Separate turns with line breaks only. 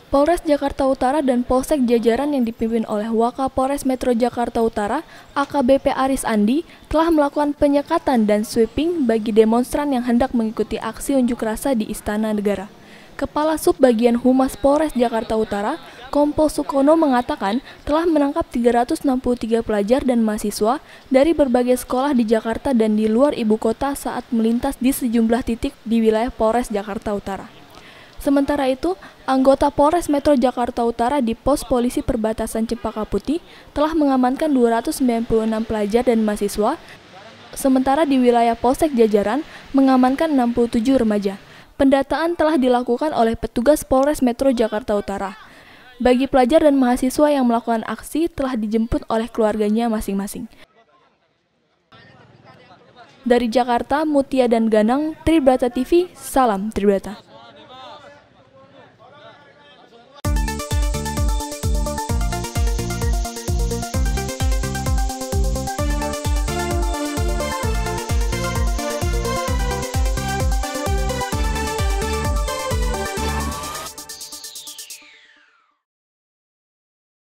Polres Jakarta Utara dan Polsek jajaran yang dipimpin oleh Wakapolres Metro Jakarta Utara, AKBP Aris Andi, telah melakukan penyekatan dan sweeping bagi demonstran yang hendak mengikuti aksi unjuk rasa di Istana Negara. Kepala Subbagian Humas Polres Jakarta Utara, Kompol Sukono mengatakan telah menangkap 363 pelajar dan mahasiswa dari berbagai sekolah di Jakarta dan di luar ibu kota saat melintas di sejumlah titik di wilayah Polres Jakarta Utara. Sementara itu, anggota Polres Metro Jakarta Utara di Pos Polisi Perbatasan Cempaka Putih telah mengamankan 296 pelajar dan mahasiswa, sementara di wilayah Polsek jajaran mengamankan 67 remaja. Pendataan telah dilakukan oleh petugas Polres Metro Jakarta Utara. Bagi pelajar dan mahasiswa yang melakukan aksi telah dijemput oleh keluarganya masing-masing. Dari Jakarta, Mutia dan Ganang, Tribrata TV, salam Tribrata.